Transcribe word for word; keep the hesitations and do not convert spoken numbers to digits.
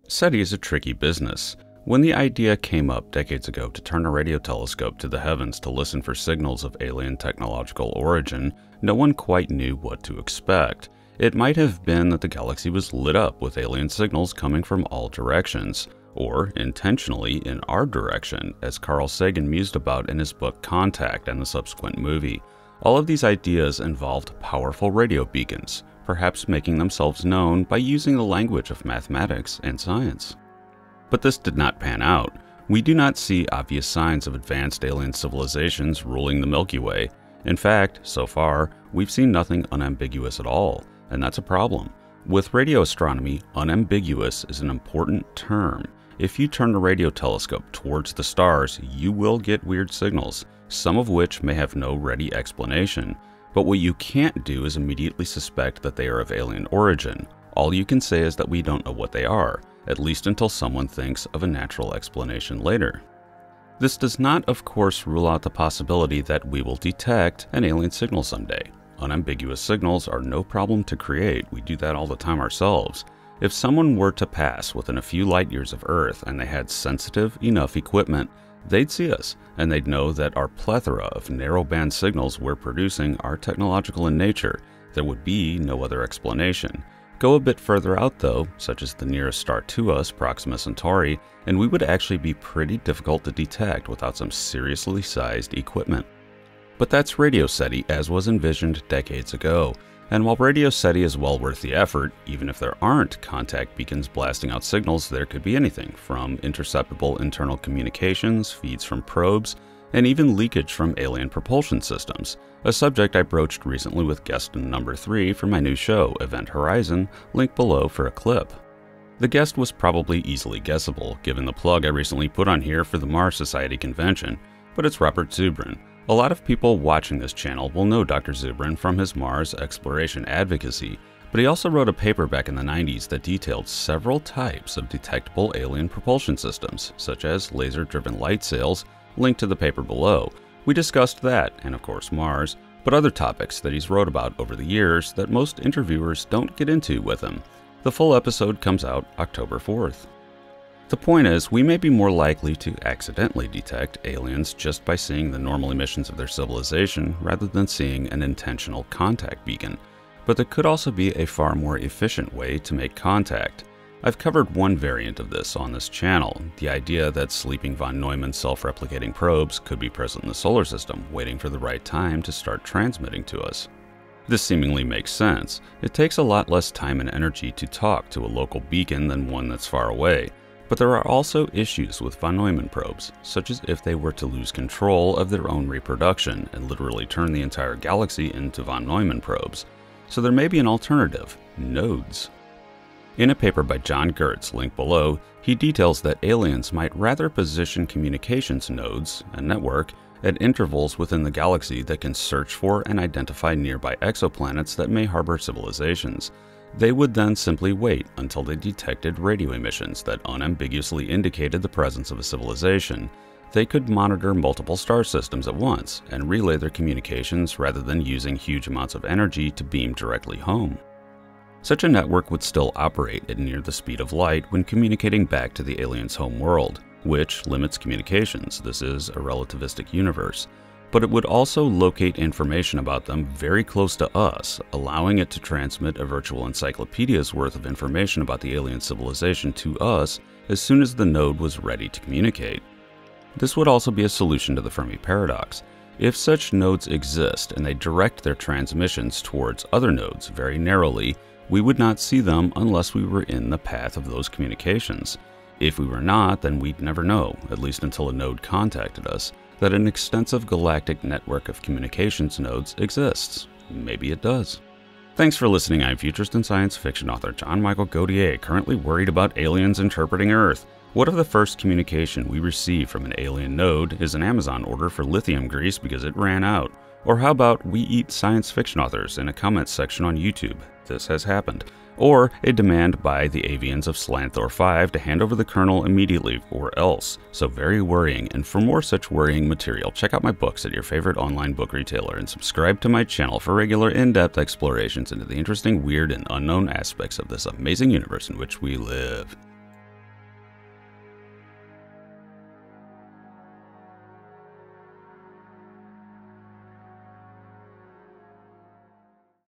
SETI is a tricky business. When the idea came up decades ago to turn a radio telescope to the heavens to listen for signals of alien technological origin, no one quite knew what to expect. It might have been that the galaxy was lit up with alien signals coming from all directions, or intentionally in our direction, as Carl Sagan mused about in his book Contact and the subsequent movie. All of these ideas involved powerful radio beacons, perhaps making themselves known by using the language of mathematics and science. But this did not pan out. We do not see obvious signs of advanced alien civilizations ruling the Milky Way. In fact, so far, we've seen nothing unambiguous at all, and that's a problem. With radio astronomy, unambiguous is an important term. If you turn a radio telescope towards the stars, you will get weird signals, some of which may have no ready explanation. But what you can't do is immediately suspect that they are of alien origin. All you can say is that we don't know what they are, at least until someone thinks of a natural explanation later. This does not, of course, rule out the possibility that we will detect an alien signal someday. Unambiguous signals are no problem to create. We do that all the time ourselves. If someone were to pass within a few light years of Earth and they had sensitive enough equipment, they'd see us, and they'd know that our plethora of narrowband signals we're producing are technological in nature. There would be no other explanation. Go a bit further out though, such as the nearest star to us, Proxima Centauri, and we would actually be pretty difficult to detect without some seriously sized equipment. But that's Radio SETI as was envisioned decades ago. And while Radio SETI is well worth the effort, even if there aren't contact beacons blasting out signals, there could be anything from interceptable internal communications, feeds from probes, and even leakage from alien propulsion systems, a subject I broached recently with guest number three for my new show, Event Horizon, link below for a clip. The guest was probably easily guessable, given the plug I recently put on here for the Mars Society convention, but it's Robert Zubrin. A lot of people watching this channel will know Doctor Zubrin from his Mars exploration advocacy, but he also wrote a paper back in the nineties that detailed several types of detectable alien propulsion systems, such as laser-driven light sails, linked to the paper below. We discussed that, and of course Mars, but other topics that he's wrote about over the years that most interviewers don't get into with him. The full episode comes out October fourth. The point is, we may be more likely to accidentally detect aliens just by seeing the normal emissions of their civilization rather than seeing an intentional contact beacon. But there could also be a far more efficient way to make contact. I've covered one variant of this on this channel, the idea that sleeping von Neumann self-replicating probes could be present in the solar system, waiting for the right time to start transmitting to us. This seemingly makes sense. It takes a lot less time and energy to talk to a local beacon than one that's far away. But there are also issues with von Neumann probes, such as if they were to lose control of their own reproduction and literally turn the entire galaxy into von Neumann probes. So there may be an alternative: nodes. In a paper by John Gertz, linked below, he details that aliens might rather position communications nodes, a network, at intervals within the galaxy that can search for and identify nearby exoplanets that may harbor civilizations. They would then simply wait until they detected radio emissions that unambiguously indicated the presence of a civilization. They could monitor multiple star systems at once and relay their communications rather than using huge amounts of energy to beam directly home. Such a network would still operate at near the speed of light when communicating back to the alien's home world, which limits communications. This is a relativistic universe. But it would also locate information about them very close to us, allowing it to transmit a virtual encyclopedia's worth of information about the alien civilization to us as soon as the node was ready to communicate. This would also be a solution to the Fermi paradox. If such nodes exist and they direct their transmissions towards other nodes very narrowly, we would not see them unless we were in the path of those communications. If we were not, then we'd never know, at least until a node contacted us, that an extensive galactic network of communications nodes exists. Maybe it does. Thanks for listening. I'm futurist and science fiction author John Michael Gaudier, currently worried about aliens interpreting Earth. What if the first communication we receive from an alien node is an Amazon order for lithium grease because it ran out? Or how about we eat science fiction authors in a comments section on YouTube? This has happened. Or a demand by the avians of Slanthor five to hand over the kernel immediately or else. So very worrying, and for more such worrying material, check out my books at your favorite online book retailer and subscribe to my channel for regular in-depth explorations into the interesting, weird, and unknown aspects of this amazing universe in which we live.